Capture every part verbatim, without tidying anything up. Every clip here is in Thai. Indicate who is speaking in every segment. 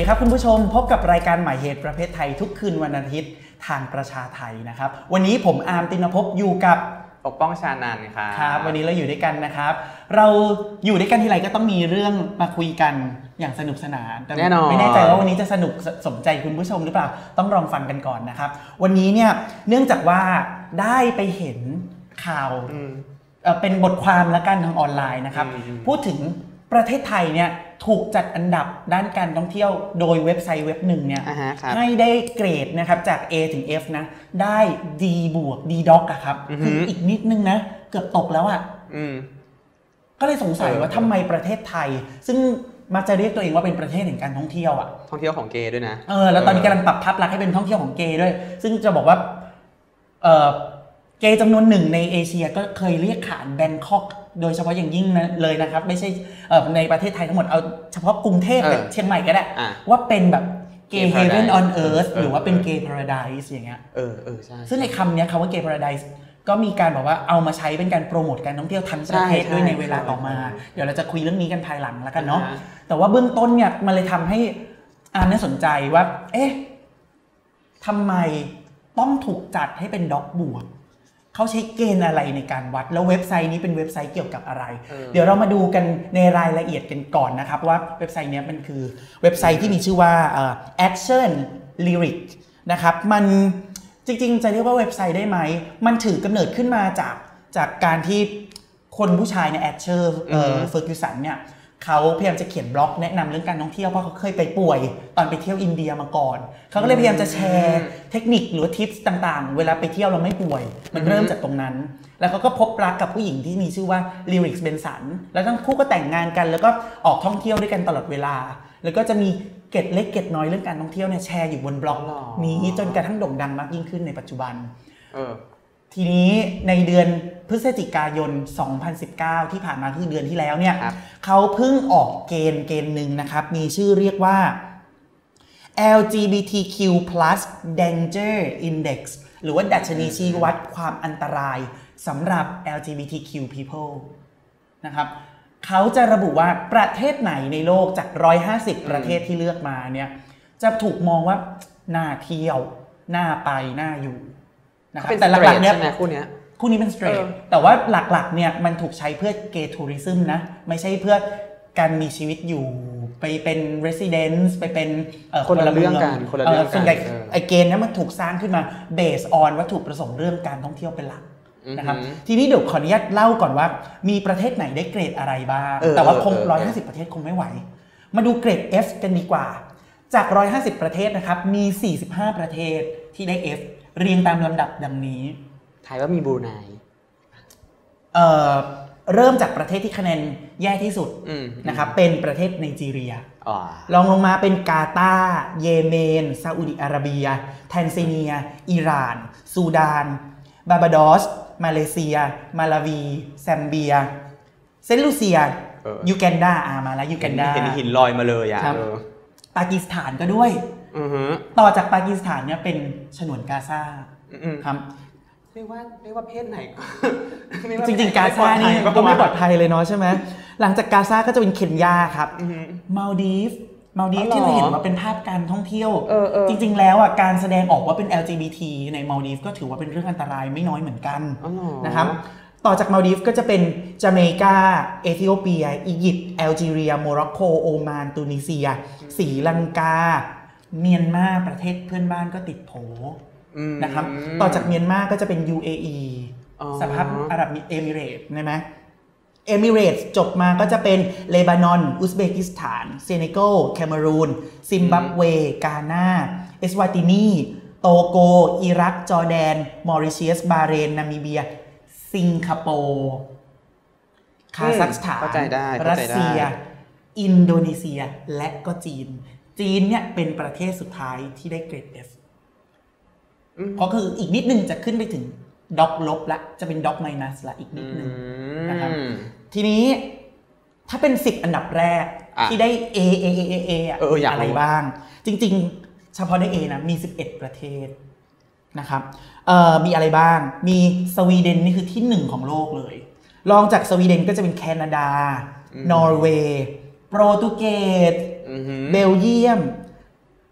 Speaker 1: ดีครับคุณผู้ชมพบกับรายการหมายเหตุประเภทไทยทุกคืนวันอาทิตย์ทางประชาไทยนะครับวันนี้ผมอาร์มตินภพอยู่กับ
Speaker 2: ปกป้องชานันท์ครับ
Speaker 1: ครับวันนี้เราอยู่ด้วยกันนะครับเราอยู่ด้วยกันทีไรก็ต้องมีเรื่องมาคุยกันอย่างสนุกสนานแต่ไม่แน่ใจว่าวันนี้จะสนุกสมใจคุณผู้ชมหรือเปล่าต้องลองฟังกันก่อนนะครับวันนี้เนี่ยเนื่องจากว่าได้ไปเห็นข่าวเป็นบทความละกันทางออนไลน์นะครับพูดถึงประเทศไทยเนี่ยถูกจัดอันดับด้านการท่องเที่ยวโดยเว็บไซต์เว็บหนึ่งเนี่ย
Speaker 2: uh-huh,
Speaker 1: ให้ได้เกรดนะครับจาก A ถึง F นะได้ D บวก D ด็อกอะครับ
Speaker 2: uh-huh.
Speaker 1: คืออีกนิดนึงนะเกือบตกแล้วอะ
Speaker 2: uh-huh.
Speaker 1: ก็เลยสงสัยว่าทำไมประเทศไทยซึ่งมักจะเรียกตัวเองว่าเป็นประเทศแห่งการท่องเที่ยวอะ
Speaker 2: ท่องเที่ยวของเกย์ด้วยนะ
Speaker 1: เออแล้วตอนนี้กำลังปรับภาพลักษณ์ให้เป็นท่องเที่ยวของเกย์ด้วยซึ่งจะบอกว่าเออเกย์จำนวนหนึ่งในเอเชียก็เคยเรียกขานแบงคอกโดยเฉพาะอย่างยิ่งนะเลยนะครับไม่ใช่ในประเทศไทยทั้งหมดเอาเฉพาะกรุงเทพเชียงใหม่ก็ได้ว่าเป็นแบบ Gay Heaven on Earth หรือว่าเป็น Gay Paradise อย่างเงี้ย
Speaker 2: เออเออใช่
Speaker 1: ซึ่งในคำนี้คำว่า Gay Paradise ก็มีการบอกว่าเอามาใช้เป็นการโปรโมทการท่องเที่ยวทั้งประเทศด้วยในเวลาต่อมาเดี๋ยวเราจะคุยเรื่องนี้กันภายหลังแล้วกันเนาะแต่ว่าเบื้องต้นเนี่ยมันเลยทำให้อาร์มน่าสนใจว่าเอ๊ะทำไมต้องถูกจัดให้เป็นด็อกบวกเขาใช้เกณฑ์อะไรในการวัดแล้วเว็บไซต์นี้เป็นเว็บไซต์เกี่ยวกับอะไร เ, เดี๋ยวเรามาดูกันในรายละเอียดกันก่อนนะครับว่าเว็บไซต์นี้มันคือเว็บไซต์ที่มีชื่อว่า uh, Action Lyric นะครับมันจริงๆจะเรียกว่าเว็บไซต์ได้ไหมมันถือกำเนิดขึ้นมาจากจากการที่คนผู้ชายในแอชเชอร์เฟอร์กิวสันเนี่ยเขาพยายามจะเขียนบล็อกแนะนำเรื่องการท่องเที่ยวเพราะเขาเคยไปป่วยตอนไปเที่ยวอินเดียมาก่อนเขาก็เลยพยายามจะแชร์เทคนิคหรือทิปส์ต่างๆเวลาไปเที่ยวเราไม่ป่วยมันเริ่มจากตรงนั้นแล้วเขาก็พบรักกับผู้หญิงที่มีชื่อว่าลิริกส์เบนสันแล้วทั้งคู่ก็แต่งงานกันแล้วก็ออกท่องเที่ยวด้วยกันตลอดเวลาแล้วก็จะมีเกร็ดเล็กเกร็ดน้อยเรื่องการท่องเที่ยวเนี่ยแชร์อยู่บนบล็อกนี้จนกระทั่งโด่งดังมากยิ่งขึ้นในปัจจุบันทีนี้ในเดือนพฤศจิกายนสองพันสิบเก้าที่ผ่านมาคือเดือนที่แล้วเนี่ยเขาเพิ่งออกเกณฑ์เกณฑ์หนึ่งนะครับมีชื่อเรียกว่า แอล จี บี ที คิว พลัส Danger Index หรือว่าดัชนีชี้วัดความอันตรายสำหรับ แอล จี บี ที คิว people นะครับเขาจะระบุว่าประเทศไหนในโลกจากหนึ่งร้อยห้าสิบประเทศที่เลือกมาเนี่ยจะถูกมองว่าน่าเที่ยวน่าไปน่าอยู่นะครับแต่หลักๆเนี่ย
Speaker 2: คู่นี้
Speaker 1: คู่นี้เป็นสเตรทแต่ว่าหลักๆเนี่ยมันถูกใช้เพื่อเกย์ทัวริซึมนะไม่ใช่เพื่อการมีชีวิตอยู่ไปเป็น residence ไปเป็น
Speaker 2: คนละเรื่องกันคนละเรื่องกัน
Speaker 1: ส่วนใหญ่ไอเกณฑ์นั้นมันถูกสร้างขึ้นมา based on วัตถุประสงค์เรื่องการท่องเที่ยวเป็นหลักนะครับทีนี้เดี๋ยวขออนุญาตเล่าก่อนว่ามีประเทศไหนได้เกรดอะไรบ้างแต่ว่าคงหนึ่งร้อยห้าสิบประเทศคงไม่ไหวมาดูเกรด F กันดีกว่าจากหนึ่งร้อยห้าสิบประเทศนะครับมีสี่สิบห้าประเทศที่ได้ F เรียงตามลำดับดังนี้
Speaker 2: ทายว่ามีบรูไน
Speaker 1: เอ่อเริ่มจากประเทศที่คะแนนแย่ที่สุดนะครับเป็นประเทศไนจีเรียรองลงมาเป็นกาตาร์เยเมนซาอุดิอาระเบียแทนซาเนียอิหร่านซูดานบาบาดอสมาเลเซียมาลาวีแซมเบียเซนต์ลูเซียยูแกนดาอ่ามาแล้วยูแกนดา
Speaker 2: เห็นหินลอยมาเลยอ่ะ
Speaker 1: ปากีสถานก็ด้วยต่อจากปากีสถานเนี่ยเป็นฉนวนกาซาครับ
Speaker 2: เรียกว่าเรียกว่าเพศไหน
Speaker 1: จริงๆกาซานี่ก็ไม่ปลอดภัยเลยเนาะใช่ไหมหลังจากกาซาก็จะเป็นเคนยาครับมาลดีฟมาลดีฟที่เราเห็นว่าเป็นภาพการท่องเที่ยวจริงๆแล้วอ่ะการแสดงออกว่าเป็น แอล จี บี ที ในมาลดีฟก็ถือว่าเป็นเรื่องอันตรายไม่น้อยเหมือนกันนะครับต่อจากมาลดีฟก็จะเป็นจาเมกาเอธิโอเปียอียิปต์แอลจีเรียโมร็อกโกโอมานตุนิเซียศรีลังกาเมียนมาประเทศเพื่อนบ้านก็ติดโผนะครับต่อจากเมียนมาก็จะเป็น ยู เอ อี สหภาพอาหรับเอมิเรตส์ใช่ไหมเอมิเรตส์จบมาก็จะเป็นเลบานอนอุซเบกิสถานเซเนกัลแคเมรูนซิมบับเวกานาเอสวาตินีโตโกอิรักจอร์แดนมอริเชียสบาเรนนามิเบียสิงคโปร์คาซัคสถานรัสเซียอินโดนีเซียและก็จีนจีนเนี่ยเป็นประเทศสุดท้ายที่ได้เกรด F เพราะคืออีกนิดนึงจะขึ้นไปถึงด็อกลบละจะเป็นด็อกไมนัสละอีกนิดนึงนะครับทีนี้ถ้าเป็นสิบอันดับแรกที่ได้ A A A A A อะไรบ้างจริงๆเฉพาะได้ A นะมีสิบเอ็ดประเทศนะครับมีอะไรบ้างมีสวีเดนนี่คือที่หนึ่งของโลกเลยรองจากสวีเดนก็จะเป็นแคนาดานอร์เวย์โปรตุเกสเบลเยียม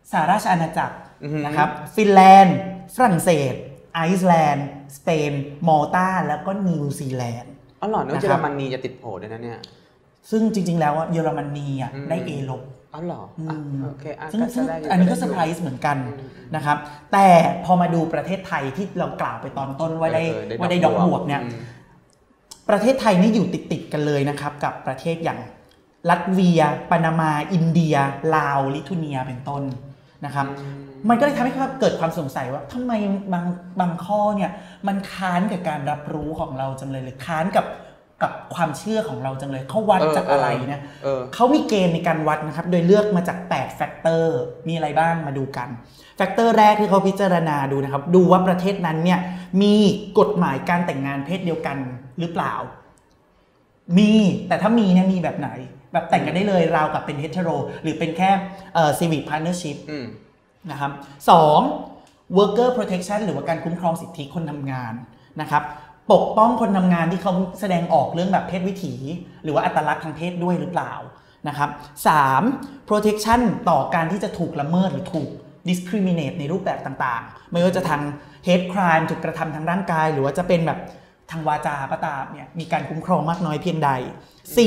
Speaker 1: สหราชอาณาจักร
Speaker 2: อือฮึ
Speaker 1: นะครับฟินแลนด์ฝรั่งเศสไอซ์แลนด์สเปนมอลตาแล้วก็นิวซีแลนด์
Speaker 2: อ๋อเหรอนึกว่า
Speaker 1: นะ
Speaker 2: เย
Speaker 1: ค
Speaker 2: อ
Speaker 1: รับ
Speaker 2: รมนีจะติดโผล่ด้วยนะเนี่ย
Speaker 1: ซึ่งจริงๆแล้วอะเยอรมนีอ่ะ
Speaker 2: อืม
Speaker 1: ได้ A ลบ
Speaker 2: อ๋อเหรออ่ะโอเคอ่ะ
Speaker 1: ซึ่ง
Speaker 2: ก็
Speaker 1: ซึ่ง
Speaker 2: ได้ยู่
Speaker 1: อันนี้ก็
Speaker 2: ด้
Speaker 1: เซอร์ไพร
Speaker 2: ยู่
Speaker 1: ส์เหมือนกัน
Speaker 2: อืม
Speaker 1: นะครับแต่พอมาดูประเทศไทยที่เรากล่าวไปตอนต้นว่าได้
Speaker 2: เออ
Speaker 1: ว่าได้ดอกบวกเนี่ย
Speaker 2: อืม
Speaker 1: ประเทศไทยนี่อยู่ติดๆกันเลยนะครับกับประเทศอย่างลัตเวียปานามา อินเดีย ลาว ลิทัวเนียเป็นต้นนะครับมันก็เลยทำให้เกิดความสงสัยว่าทำไมบางบางข้อเนี่ยมันค้านกับการรับรู้ของเราจังเลยหรือค้านกับกับความเชื่อของเราจังเลยเขาวัด
Speaker 2: เออ
Speaker 1: จากอะไรนะ
Speaker 2: เออ
Speaker 1: เขามีเกณฑ์ในการวัดนะครับโดยเลือกมาจากแปดแฟกเตอร์มีอะไรบ้างมาดูกันแฟกเตอร์แรกที่เขาพิจารณาดูนะครับดูว่าประเทศนั้นเนี่ยมีกฎหมายการแต่งงานเพศเดียวกันหรือเปล่ามีแต่ถ้ามีเนี่ยมีแบบไหนแบบแต่งกันได้เลยราวกับเป็นเฮตเทโรหรือเป็นแค่เอ่อ civic partnership
Speaker 2: อืม
Speaker 1: นะครับสอง worker protection หรือว่าการคุ้มครองสิทธิคนทำงานนะครับปกป้องคนทำงานที่เขาแสดงออกเรื่องแบบเพศวิถี หรือว่าอัตลักษณ์ทางเพศด้วยหรือเปล่านะครับสาม protection ต่อการที่จะถูกละเมิดหรือถูก discriminate ในรูปแบบต่างๆไม่ว่าจะทาง hate crime ถูกกระทำทางร่างกายหรือว่าจะเป็นแบบทางวาจาก็ตามเนี่ยมีการคุ้มครองมากน้อยเพียงใด สี่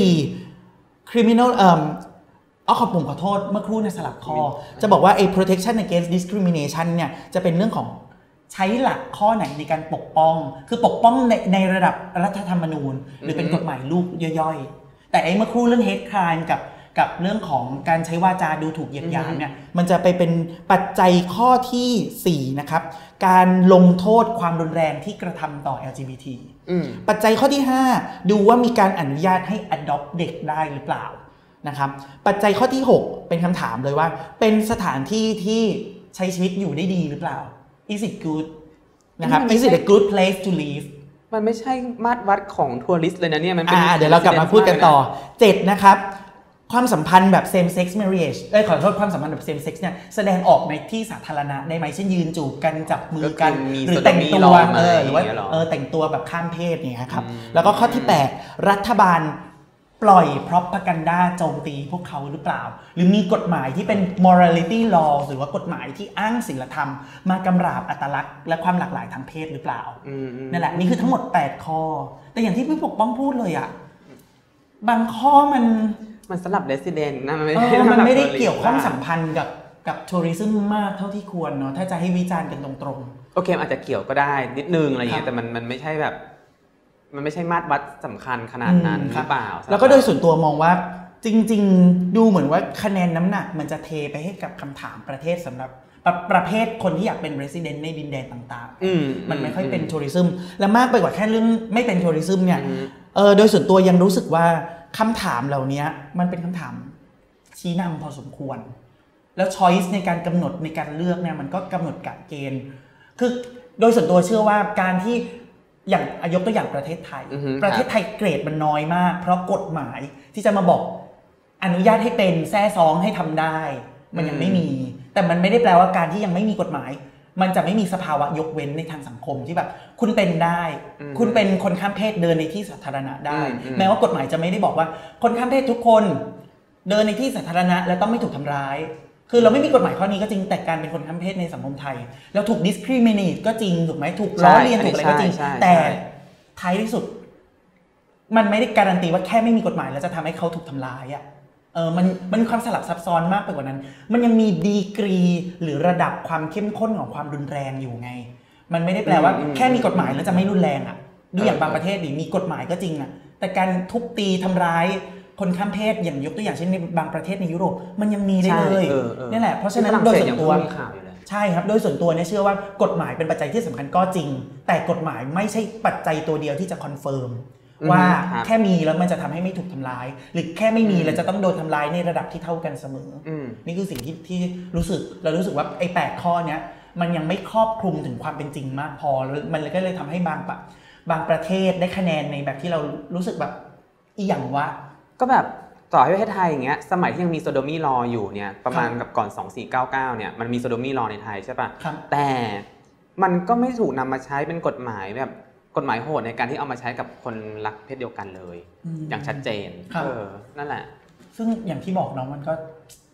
Speaker 1: criminal เอ่ออ๋อขอผมขอโทษเมื่อครู่ในสลับข้อจะบอกว่าไอ้ protection against discrimination เนี่ยจะเป็นเรื่องของใช้หลักข้อไหนในการปกป้อง คือปกป้องในในระดับรัฐธรรมนูญ หรือเป็นกฎหมายลูกย่อยๆ แต่ไอ้เมื่อครู่เรื่อง hate crime กับกับเรื่องของการใช้วาจาดูถูกเหยียดหยามเนี่ยมันจะไปเป็นปัจจัยข้อที่สี่นะครับการลงโทษความรุนแรงที่กระทำต่อ แอล จี บี ที
Speaker 2: อืม
Speaker 1: ปัจจัยข้อที่ห้าดูว่ามีการอนุญาตให้ adopt เด็กได้หรือเปล่านะครับปัจจัยข้อที่หกเป็นคำถามเลยว่าเป็นสถานที่ที่ใช้ชีวิตอยู่ได้ดีหรือเปล่า is it good นะครับ is it a good place to live
Speaker 2: มันไม่ใช่มาตรวัดของทัวริสต์เลยนะเนี่ยมันเป็น
Speaker 1: อ่าเดี๋ยวเรากลับมาพูดกันต่อเจ็ดนะครับความสัมพันธ์แบบ same sex marriage เอ้ยขอโทษความสัมพันธ์แบบ same sex เนี่ยแสดงออกในที่สาธารณะได้ไหมเช่นยืนจูบกันจับมือกันหรือแต่งตัวเออหรือว่าเออแต่งตัวแบบข้ามเพศเนี่ยครับแล้วก็ข้อที่แปดรัฐบาลปล่อย propaganda โจมตีพวกเขาหรือเปล่าหรือมีกฎหมายที่เป็น morality law หรือว่ากฎหมายที่อ้างศีลธรรมมากำราบอัตลักษณ์และความหลากหลายทางเพศหรือเปล่านั่นแหละนี่คือทั้งหมดแปดข้อแต่อย่างที่พี่ปกป้องพูดเลยอ่ะบางข้อมัน
Speaker 2: มันสลับ resident นะมันไม่
Speaker 1: เอ
Speaker 2: ได้
Speaker 1: อมันไม่ได้
Speaker 2: สำหรับ
Speaker 1: เกี่ยวข้อง
Speaker 2: tourist
Speaker 1: สัมพันธ์กับกับทัวริซึมมากเท่าที่ควรเนาะถ้าจะให้วิจารณ์กันตรงๆ
Speaker 2: โอเคอาจจะเกี่ยวก็ได้นิดนึงอะไรอย่างเงี้
Speaker 1: ครั
Speaker 2: ย
Speaker 1: บ
Speaker 2: แต่มันมันไม่ใช่แบบมันไม่ใช่มาตรวัดสำคัญขนาดนั้นหรือเปล่า
Speaker 1: แล้วก็โดยส่วนตัวมองว่าจริงๆดูเหมือนว่าคะแนนน้ำหนักมันจะเทไปให้กับคำถามประเทศสำหรับประประเภทคนที่อยากเป็น resident ในดินแดนต่างๆมันไม่ค่อยเป็นทัวริซึมและมากไปกว่าแค่เรื่องไม่เป็นทัวริซึมเนี่ยเออโดยส่วนตัวยังรู้สึกว่าคำถามเหล่านี้มันเป็นคำถามชี้นำพอสมควรแล้ว choice ในการกำหนดในการเลือกเนี่ยมันก็กำหนดกะเกณฑ์คือโดยส่วนตัวเชื่อว่าการที่อย่างยกตัวอย่างประเทศไทยประเทศไทยเกรดมันน้อยมากเพราะกฎหมายที่จะมาบอกอนุญาตให้เป็นแซ่ซ้องให้ทำได้มันยังไม่มีแต่มันไม่ได้แปลว่าการที่ยังไม่มีกฎหมายมันจะไม่มีสภาวะยกเว้นในทางสังคมที่แบบคุณเป็นได้คุณเป็นคนข้ามเพศเดินในที่สาธารณะได้แม้ว่ากฎหมายจะไม่ได้บอกว่าคนข้ามเพศทุกคนเดินในที่สาธารณะและต้องไม่ถูกทำร้ายคือเราไม่มีกฎหมายข้อนี้ก็จริงแต่การเป็นคนข้ามเพศในสังคมไทยแล้วถูก discriminate ก็จริงถูกไหมถูกล้อเลียนถูกอะไรก็จริงแต่ท้ายที่สุดมันไม่ได้การันตีว่าแค่ไม่มีกฎหมายแล้วจะทำให้เขาถูกทำร้ายอ่ะเออมันมันมีความสลับซับซ้อนมากไปกว่านั้นมันยังมีดีกรีหรือระดับความเข้มข้นของความรุนแรงอยู่ไงมันไม่ได้แปลว่าแค่มีกฎหมายแล้วจะไม่รุนแรงอ่ะดูอย่างบางประเทศดิมีกฎหมายก็จริงอ่ะแต่การทุบตีทำร้ายคนข้ามเพศอย่างยกตัวอย่างเช่นในบางประเทศในยุโรปมันยังมีได้เลยนี่แหละเพราะฉะนั้นโดยส่วนตัวใช่ครับโดยส่วนตัวเนี่ยเชื่อว่ากฎหมายเป็นปัจจัยที่สำคัญก็จริงแต่กฎหมายไม่ใช่ปัจจัยตัวเดียวที่จะคอนเฟิร์มว่าแค่มีแล้วมันจะทำให้ไม่ถูกทำร้ายหรือแค่ไม่มีแล้วจะต้องโดนทำร้ายในระดับที่เท่ากันเสมอนี่คือสิ่งที่ที่รู้สึกเรารู้สึกว่าไอ้แปดข้อเนี้ยมันยังไม่ครอบคลุมถึงความเป็นจริงมากพอมันก็เลยทำให้บางแบบบางประเทศได้คะแนนในแบบที่เรารู้สึกแบบอีหยังวะ
Speaker 2: ก็แบบต่อให้ประเทศไทยอย่างเงี้ยสมัยที่ยังมีโซโดมีลออยู่เนี่ยประมาณกับก่อนสองสี่เก้าเก้าเนี่ยมันมีโซโดมีลอในไทยใช่ป่ะแต่มันก็ไม่ถูกนำมาใช้เป็นกฎหมายแบบกฎหมายโหดในการที่เอามาใช้กับคนรักเพศเดียวกันเลยอย่างชัดเจนเออนั่นแหละ
Speaker 1: ซึ่งอย่างที่บอกเนาะมันก็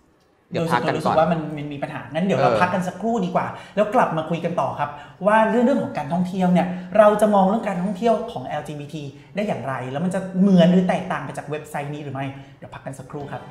Speaker 2: เดี๋ยวพักกันก่อน
Speaker 1: รู้สึกว่ามันมีปัญหางั้นเดี๋ยวเราพักกันสักครู่ดีกว่าแล้วกลับมาคุยกันต่อครับว่าเรื่องเรื่องของการท่องเที่ยวเนี่ยเราจะมองเรื่องการท่องเที่ยวของ แอล จี บี ที ได้อย่างไรแล้วมันจะเหมือนหรือแตกต่างไปจากเว็บไซต์นี้หรือไม่เดี๋ยวพักกันสักครู่ครับ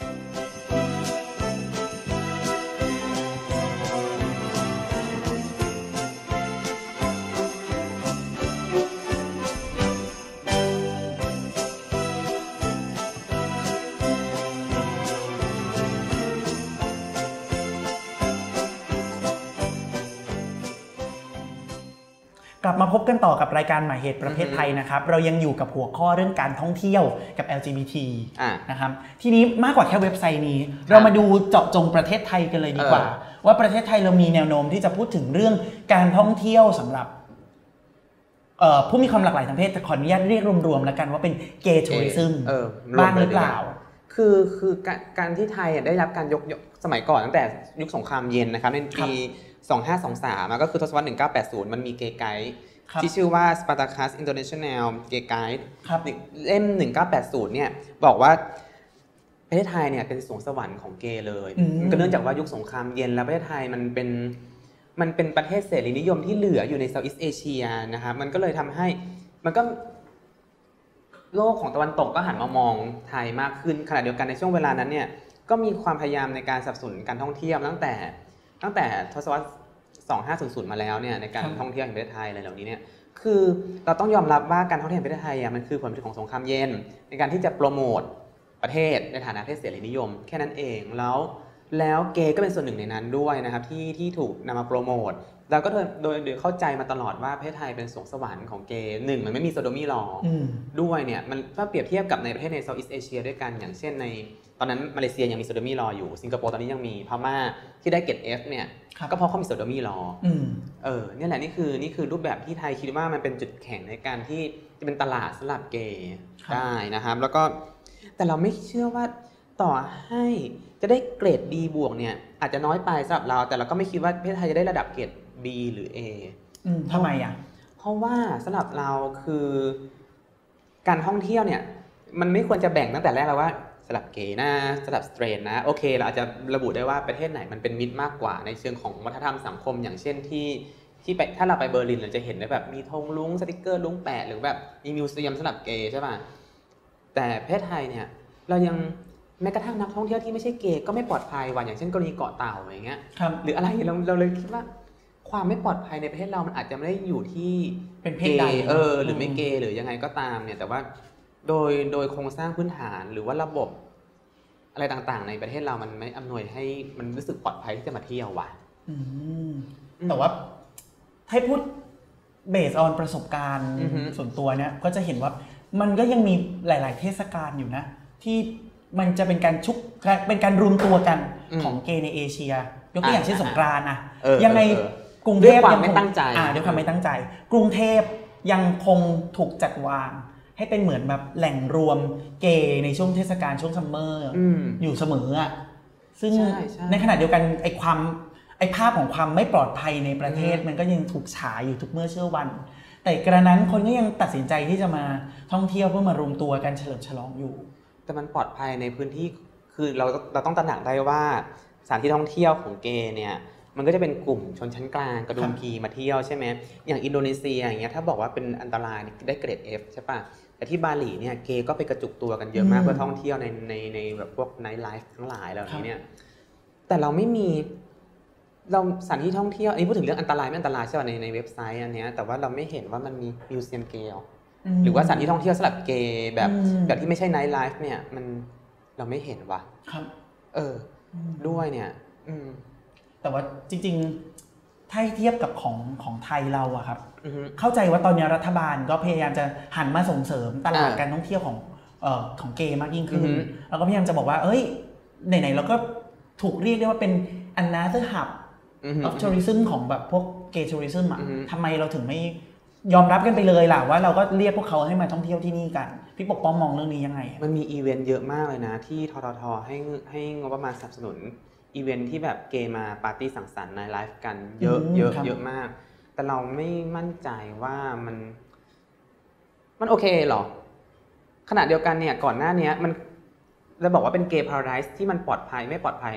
Speaker 1: กลับมาพบกันต่อกับรายการหมายเหตุประเภทไทยนะครับเรายังอยู่กับหัวข้อเรื่องการท่องเที่ยวกับ แอล จี บี ที นะครับทีนี้มากกว่าแค่เว็บไซต์นี้เรามาดูเจาะจงประเทศไทยกันเลยดีกว่าว่าประเทศไทยเรามีแนวโน้มที่จะพูดถึงเรื่องการท่องเที่ยวสำหรับผู้มีความหลากหลายทางเพศแต่ขออนุญาตเรียกรวมๆแล้วกันว่าเป็นเกย์ทัวริซึมบ้างหรือเปล่า
Speaker 2: คือคือการที่ไทยได้รับการยกสมัยก่อนตั้งแต่ยุคสงครามเย็นนะครับในปีสองพันห้าร้อยยี่สิบสามก็คือทศวรรษหนึ่งพันเก้าร้อยแปดสิบมันมีเกย์ไกด์ที่ชื่อว่า Spartacus International Gay Guide เล่มหนึ่งพันเก้าร้อยแปดสิบเนี่ยบอกว่าประเทศไทยเนี่ยเป็นสวงสวรรค์ของเกย์เลยก็เนื่องจากว่ายุคสงครามเย็นแล้วประเทศไทยมันเป็นมันเป็นประเทศเสรีนิยมที่เหลืออยู่ในเซาท์อีสต์เอเชียนะครับมันก็เลยทำให้มันก็โลกของตะวันตกก็หันมามองไทยมากขึ้นขณะเดียวกันในช่วงเวลานั้นเนี่ยก็มีความพยายามในการสนับสนุนการท่องเที่ยวตั้งแต่ตั้งแต่ทศวรรษสองพันห้าร้อยมาแล้วเนี่ยในการท่องเที่ยวแห่งประเทศไทยอะไรเหล่านี้เนี่ยคือเราต้องยอมรับว่าการท่องเที่ยวแห่งประเทศไทยอ่ะมันคือผลผลิตของสงครามเย็นในการที่จะโปรโมทประเทศในฐานะประเทศเสรีนิยมแค่นั้นเองแล้วแล้วเกย์ก็เป็นส่วนหนึ่งในนั้นด้วยนะครับที่ที่ถูกนำมาโปรโมทเราก็โดยโดยโดยเข้าใจมาตลอดว่าประเทศไทยเป็นสวงสวรรค์ของเกย์หนึ่งมันไม่มีโซโดมีลอด้วยเนี่ยมันถ้าเปรียบเทียบกับในประเทศในเซาท์อีสต์เอเชียด้วยกันอย่างเช่นในตอนนั้นมาเลเซียยังมีโซโดมีลออยู่สิงคโปร์ตอนนี้ยังมีพม่าที่ได้เกรด F เนี่ยก็เพราะเขามีโซโดมีลอเออนี่แหละนี่คือนี่คือรูปแบบที่ไทยคิดว่ามันเป็นจุดแข็งในการที่จะเป็นตลาดสำหรับเกย์ได้นะครับแล้วก็แต่เราไม่เชื่อว่าต่อให้จะได้เกรด B บวกเนี่ยอาจจะน้อยไปสำหรับเราแต่เราก็ไม่คิดว่าประเทศไทยจะได้ระดับเกรด B หรือ A
Speaker 1: อืมทำไมอ่ะ
Speaker 2: เพราะว่าสำหรับเราคือการท่องเที่ยวเนี่ยมันไม่ควรจะแบ่งตั้งแต่แรกแล้วว่าสำหรับเกย์นะสำหรับสเตรทนะโอเคเราอาจจะระบุได้ว่าประเทศไหนมันเป็นมิตรมากกว่าในเชิงของวัฒนธรรมสังคมอย่างเช่นที่ที่ไปถ้าเราไปเบอร์ลินเราจะเห็นได้แบบมีธงลุ้งสติกเกอร์ลุ้งแปะหรือแบบมีมิวเซียมสำหรับเกย์ใช่ป่ะแต่ประเทศไทยเนี่ยเรายังแม้กระทั่งนักท่องเที่ยวที่ไม่ใช่เกย์ก็ไม่ปลอดภัยว่ะอย่างเช่นกรณีเกาะเต่าอย่างเงี้ยหรืออะไรเราเราเลยคิดว่าความไม่ปลอดภัยในประเทศเรามันอาจจะไม่ได้อยู่ที่
Speaker 1: เป็นเพศใด
Speaker 2: เออหรือไม่เกย์หรือยังไงก็ตามเนี่ยแต่ว่าโดยโดยโครงสร้างพื้นฐานหรือว่าระบบอะไรต่างๆในประเทศเรามันไม่อำนวยให้มันรู้สึกปลอดภัยที่จะมาเที่ยวว่ะ
Speaker 1: แต่ว่าให้พูดเบสออนประสบการณ์ส่วนตัวเนี่ยก็จะเห็นว่ามันก็ยังมีหลายๆเทศกาลอยู่นะที่มันจะเป็นการชุกเป็นการรวมตัวกันของเกย์ในเอเชียยกตัวอย่างเช่นสงกรานต์นะยังไงกรุงเทพ
Speaker 2: ยังไม่ตั้งใจ
Speaker 1: ด้วยความไม่ตั้งใจกรุงเทพยังคงถูกจัดวางให้เป็นเหมือนแบบแหล่งรวมเกย์ในช่วงเทศกาลช่วงซัมเมอร์อยู่เสมออ่ะซึ่งในขณะเดียวกันไอ้ความไอ้ภาพของความไม่ปลอดภัยในประเทศมันก็ยังถูกฉายอยู่ทุกเมื่อเชื่อวันแต่กระนั้นคนก็ยังตัดสินใจที่จะมาท่องเที่ยวเพื่อมารวมตัวกันเฉลิมฉลองอยู่
Speaker 2: แต่มันปลอดภัยในพื้นที่คือเราเราต้องตระหนักได้ว่าสถานที่ท่องเที่ยวของเกย์เนี่ยมันก็จะเป็นกลุ่มชนชั้นกลางกระดุมกีมาเที่ยวใช่ไหมอย่างอินโดนีเซียอย่างเงี้ยถ้าบอกว่าเป็นอันตรายได้เกรด F ใช่ป่ะแต่ที่บาหลีเนี่ยเกย์ก็ไปกระจุกตัวกันเยอะมากเพื่อท่องเที่ยวในในในแบบพวกไนท์ไลฟ์ทั้งหลายเหล่านี้เนี่ยแต่เราไม่มีเราสถานที่ท่องเที่ยวอันนี้พูดถึงเรื่องอันตรายไม่อันตรายใช่ป่ะในในเว็บไซต์อันเนี้ยแต่ว่าเราไม่เห็นว่ามันมีมิวเซียมเกย์หรือว่าสถานที่ท่องเที่ยวสำหรับเกย์แบบแบบที่ไม่ใช่ไนท์ไลฟ์เนี่ยมันเราไม่เห็นว่ะ
Speaker 1: ครับ
Speaker 2: เออด้วยเนี่ย
Speaker 1: แต่ว่าจริงๆถ้าเทียบกับของของไทยเราอะครับเข้าใจว่าตอนนี้รัฐบาลก็พยายามจะหันมาส่งเสริมตลาดการท่องเที่ยวของเอ่อของเกย์มากยิ่งขึ้นแล้วก็พยายามจะบอกว่าเอ้ยไหนๆเราก็ถูกเรียกได้ว่าเป็น another hub of tourism ของแบบพวก gay tourism อะทำไมเราถึงไม่ยอมรับกันไปเลยล่ะว่าเราก็เรียกพวกเขาให้มาท่องเที่ยวที่นี่กันพี่ปกป้องมองเรื่องนี้ยังไง
Speaker 2: มันมีอีเวนต์เยอะมากเลยนะที่ทททให้ให้งบประมาณสนับสนุนอีเวนต์ที่แบบเกย์มาปาร์ตี้สังสรรค์ในไลฟ์กันเยอะเยอะเยอะมากแต่เราไม่มั่นใจว่ามันมันโอเคหรอขณะเดียวกันเนี่ยก่อนหน้านี้มันเราบอกว่าเป็นเกย์พาราไดซ์ที่มันปลอดภัยไม่ปลอดภัยเนี่ย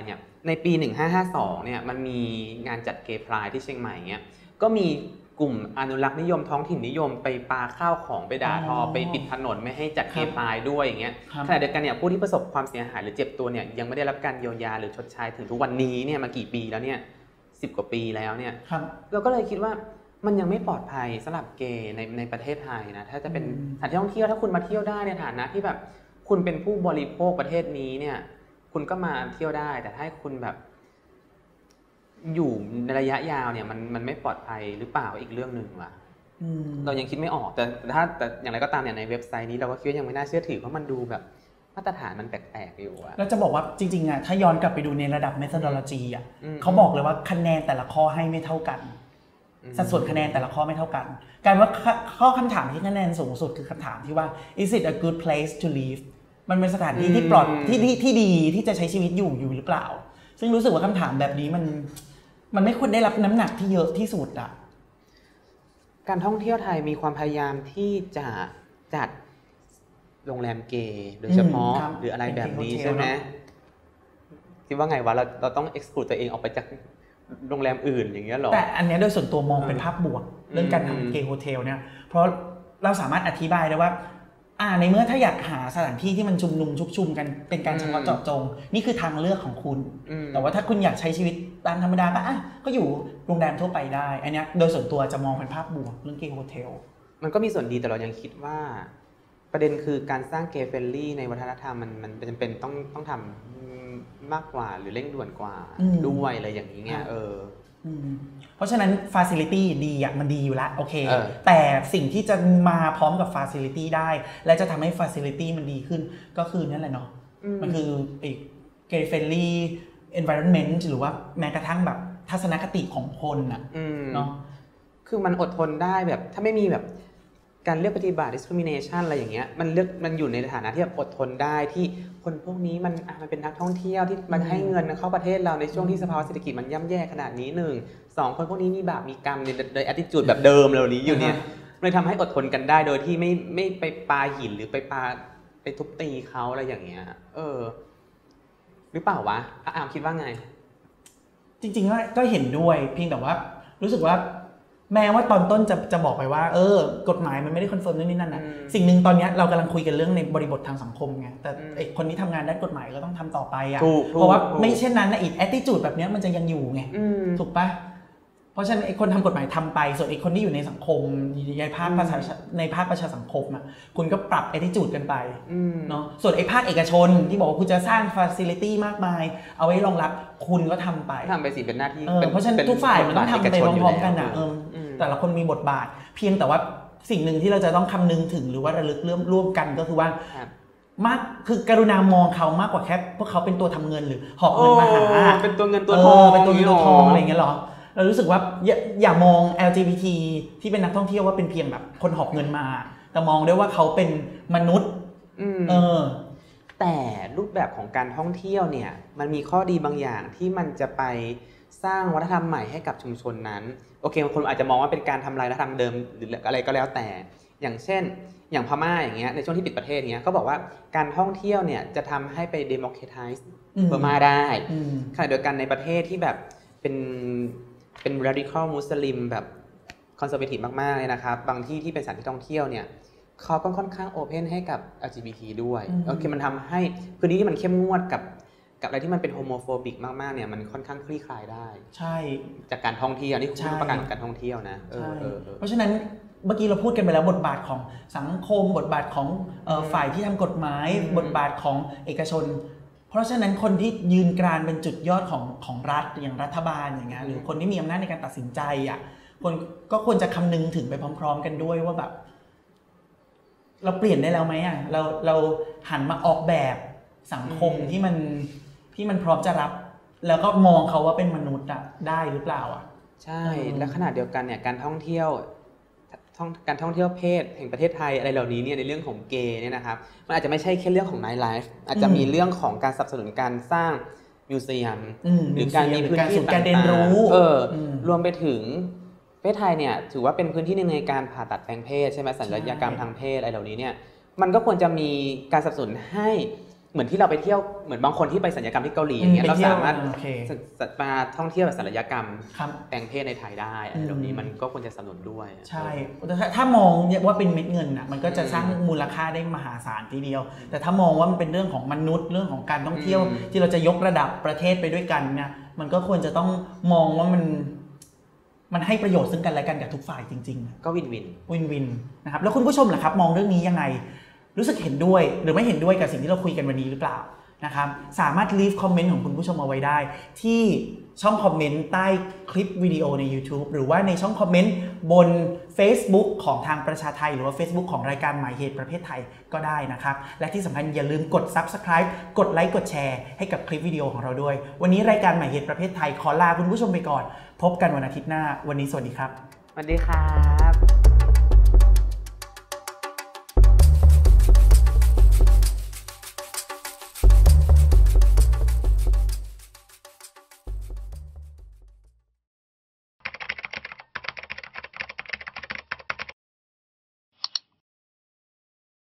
Speaker 2: ในปีหนึ่งพันห้าร้อยห้าสิบสองเนี่ยมันมีงานจัดเกย์ไพร์ที่เชียงใหม่เนี่ยก็มีกลุ่มอนุรักษ์นิยมท้องถิ่นนิยมไปปาข้าวของไปด่าทอไปปิดถนนไม่ให้จัดเกย์ไพร์ด้วยอย่างเงี้ยขณะเดียวกันเนี่ยผู้ที่ประสบความเสียหายหรือเจ็บตัวเนี่ยยังไม่ได้รับการเยียวยาหรือชดใช้ถึงทุกวันนี้เนี่ยมากี่ปีแล้วเนี่ยสิบกว่าปีแล้วเนี่ยเราก็เลยคิดว่ามันยังไม่ปลอดภัยสำหรับเกย์ในในประเทศไทยนะถ้าจะเป็นสถานที่ท่องเที่ยวถ้าคุณมาเที่ยวได้ในฐานะที่แบบคุณเป็นผู้บริโภคประเทศนี้เนี่ยคุณก็มาเที่ยวได้แต่ถ้าคุณแบบอยู่ในระยะยาวเนี่ยมันมันไม่ปลอดภัยหรือเปล่าอีกเรื่องหนึ่งว่ะเรายังคิดไม่ออกแต่ถ้าแต่อย่างไรก็ตามเนี่ยในเว็บไซต์นี้เราก็คิดว่ายังไม่น่าเชื่อถือเพราะมันดูแบบมาตรฐานมันแปลกๆอยู่อะ
Speaker 1: แล้วจะบอกว่าจริงๆอะถ้าย้อนกลับไปดูในระดับ methodology อะเขาบอกเลยว่าคะแนนแต่ละข้อให้ไม่เท่ากันสัดส่วนคะแนนแต่ละข้อไม่เท่ากันกลายว่าข้อคำถามที่คะแนนสูงสุดคือคำถามที่ว่า is it a good place to live มันเป็นสถานที่ที่ปลอดที่ที่ที่ดีที่จะใช้ชีวิตอยู่อยู่หรือเปล่าซึ่งรู้สึกว่าคำถามแบบนี้มันมันไม่ควรได้รับน้ำหนักที่เยอะที่สุดอ่ะ
Speaker 2: การท่องเที่ยวไทยมีความพยายามที่จะจัดโรงแรมเกย์โดยเฉพาะหรืออะไรแบบนี้ใช่ไหมคิดว่าไงวะเราเราต้อง exclude ตัวเองออกไปจากโรงแรมอื่นอย่างเงี้ยหรอ
Speaker 1: แต่อันนี้โดยส่วนตัวมองเป็นภาพบวกเรื่องการทำเกย์โฮเทลเนี่ยเพราะเราสามารถอธิบายได้ว่าอ่าในเมื่อถ้าอยากหาสถานที่ที่มันชุมนุมชุกชุมกันเป็นการเฉพาะเจาะจงนี่คือทางเลือกของคุณแต่ว่าถ้าคุณอยากใช้ชีวิตตามธรรมดาก็อ่ะก็อยู่โรงแรมทั่วไปได้อันนี้โดยส่วนตัวจะมองเป็นภาพบวกเรื่องเกย์โฮเทล
Speaker 2: มันก็มีส่วนดีแต่เรายังคิดว่าประเด็นคือการสร้างเกย์เฟรนลี่ในวัฒนธรรมมันมันจำเป็นต้องต้องทำมากกว่าหรือเร่งด่วนกว่าด้วยอะไรอย่างนี้ไงเออ
Speaker 1: เพราะฉะนั้น facility ดีอ่ะมันดีอยู่แล้วโอเคแต่สิ่งที่จะมาพร้อมกับ facility ได้และจะทำให้ facility มันดีขึ้นก็คือนั่นแหละเนาะมันคือไอ้ gay friendly environment หรือว่าแม้กระทั่งแบบทัศนคติของคนอ่ะเนาะ
Speaker 2: คือมันอดทนได้แบบถ้าไม่มีแบบการเลือกปฏิบัติ discrimination อะไรอย่างเงี้ยมันเลือกมันอยู่ในฐานะที่แบบอดทนได้ที่คนพวกนี้มันมันเป็นนักท่องเที่ยวที่มันให้เงินเข้าประเทศเราในช่วงที่สภาวะเศรษฐกิจมันย่ำแย่ขนาดนี้หนึ่งสองคนพวกนี้มีบาปมีกรรมในโดย attitude แบบเดิมเหล่านี้อยู่เนี่ยเลยทำให้อดทนกันได้โดยที่ไม่ไม่ไปปาหินหรือไปปาไปทุบตีเขาอะไรอย่างเงี้ยเออหรือเปล่าวะอามคิดว่าไง
Speaker 1: จริงๆก็เห็นด้วยเพียงแต่ว่ารู้สึกว่าแม้ว่าตอนต้นจะจะบอกไปว่าเออกฎหมายมันไม่ได้คอนเฟิร์มเรื่องนี้นั่นนะสิ่งหนึ่งตอนนี้เรากำลังคุยกันเรื่องในบริบททางสังคมไงแต่ไอคนที่ทำงานด้านกฎหมายก็ต้องทำต่อไปอ่ะเพราะว่าไม่เช่นนั้นนะอีกแอตติจูดแบบนี้มันจะยังอยู่ไงถูกปะเพราะฉะนั้นไอคนทำกฎหมายทำไปส่วนไอคนที่อยู่ในสังคมในภาคประชาในภาคประชาสังคมอ่ะคุณก็ปรับแอตติจูดกันไปเนาะส่วนไอภาคเอกชนที่บอกว่าคุณจะสร้างฟาซิลิตี้มากมายเอาไว้รองรับคุณก็ทำไป
Speaker 2: ทำไปสิเป็นหน้าที่
Speaker 1: เพราะฉะนั้นทุกฝ่ายมันต้องทำไปพร้อมๆกันอ่ะแต่ละคนมีบทบาทเพียงแต่ว่าสิ่งหนึ่งที่เราจะต้องคำนึงถึงหรือว่าระลึกเรื่องร่วมกันก็คือว่ามากคือกรุณามองเขามากกว่าแค่พวกเขาเป็นตัวทำเงินหรือหอบเงินมาหา
Speaker 2: เป็นตัวเงินตัวทอง
Speaker 1: เป็นตัวเงินตัวทองอะไรอย่างเงี้ยหรอเรารู้สึกว่าอย่าอย่ามอง แอล จี บี ที ที่เป็นนักท่องเที่ยวว่าเป็นเพียงแบบคนหอบเงินมาแต่มองด้วยว่าเขาเป็นมนุษย์เออ
Speaker 2: แต่รูปแบบของการท่องเที่ยวเนี่ยมันมีข้อดีบางอย่างที่มันจะไปสร้างวัฒนธรรมใหม่ให้กับชุมชนนั้นโอเคบางคนอาจจะมองว่าเป็นการทำลายวัฒนธรรมเดิมหรืออะไรก็แล้วแต่อย่างเช่นอย่างพม่าอย่างเงี้ยในช่วงที่ปิดประเทศเงี้ยก็บอกว่าการท่องเที่ยวเนี่ยจะทำให้ไป democratize พม่าได้ขณะเดียวกันในประเทศที่แบบเป็นเป็น radical Muslim แบบ conservative มากๆเลยนะครับบางที่ที่เป็นสถานที่ท่องเที่ยวเนี่ยเขาก็ค่อนข้าง open ให้กับ แอล จี บี ที ด้วยโอเคมันทำให้พื้นที่ที่มันเข้มงวดกับกับอะไรที่มันเป็นโฮโมโฟบิกมากๆเนี่ยมันค่อนข้างคลี่คลายได้
Speaker 1: ใช่
Speaker 2: จากการท่องเที่ยวนี่คือประกันการท่องเที่ยวนะเออ
Speaker 1: เพราะฉะนั้นเมื่อกี้เราพูดกันไปแล้วบทบาทของสังคมบทบาทของฝ่ายที่ทำกฎหมายบทบาทของเอกชนเพราะฉะนั้นคนที่ยืนกรานเป็นจุดยอดของของรัฐอย่างรัฐบาลอย่างเงี้ยหรือคนที่มีอำนาจในการตัดสินใจอ่ะคนก็ควรจะคำนึงถึงไปพร้อมๆกันด้วยว่าแบบเราเปลี่ยนได้แล้วไหมอ่ะเราเราหันมาออกแบบสังคมที่มันที่มันพร้อมจะรับแล้วก็มองเขาว่าเป็นมนุษย์อ่ะได้หรือเปล่าอ่ะ
Speaker 2: ใช่และขณะเดียวกันเนี่ยการท่องเที่ยวการท่องเที่ยวเพศแห่งประเทศไทยอะไรเหล่านี้เนี่ยในเรื่องของเกย์เนี่ยนะครับมันอาจจะไม่ใช่แค่เรื่องของ night life อาจจะมีเรื่องของการสนับสนุนการสร้างมิวเซียมหรือการมีพื้นที่
Speaker 1: การเรียนรู้
Speaker 2: เออรวมไปถึงประเทศไทยเนี่ยถือว่าเป็นพื้นที่นึงในการผ่าตัดแปลงเพศใช่ไหมศัลยกรรมทางเพศอะไรเหล่านี้เนี่ยมันก็ควรจะมีการสนับสนุนให้เหมือนที่เราไปเที่ยวเหมือนบางคนที่ไปศัลยกรรมที่เกาหลีอย่างเงี้ยเราสามารถมาท่องเที่ยวแบบศัลยกรรมแปลงเพศในไทยได้อะไรแบบนี้มันก็ควรจะสนับสนุนด้วย
Speaker 1: ใช่ถ้ามองว่าเป็นเม็ดเงินอ่ะมันก็จะสร้างมูลค่าได้มหาศาลทีเดียวแต่ถ้ามองว่ามันเป็นเรื่องของมนุษย์เรื่องของการท่องเที่ยวที่เราจะยกระดับประเทศไปด้วยกันเนี่ยมันก็ควรจะต้องมองว่ามันมันให้ประโยชน์ซึ่งกันและกันกับทุกฝ่ายจริงๆ
Speaker 2: ก็วินวิน
Speaker 1: วินวินนะครับแล้วคุณผู้ชมล่ะครับมองเรื่องนี้ยังไงรู้สึกเห็นด้วยหรือไม่เห็นด้วยกับสิ่งที่เราคุยกันวันนี้หรือเปล่านะครับสามารถ leave คอมเมนต์ของคุณผู้ชมเอาไว้ได้ที่ช่องคอมเมนต์ใต้คลิปวิดีโอใน YouTube หรือว่าในช่องคอมเมนต์บน Facebook ของทางประชาไทยหรือว่า Facebook ของรายการหมายเหตุประเภทไทยก็ได้นะครับและที่สำคัญอย่าลืมกด Subscribe กดไลค์กดแชร์ให้กับคลิปวิดีโอของเราด้วยวันนี้รายการหมายเหตุประเภทไทยขอลาคุณผู้ชมไปก่อนพบกันวันอาทิตย์หน้าวันนี้สวัสดีครับ
Speaker 2: สวัสดีครับ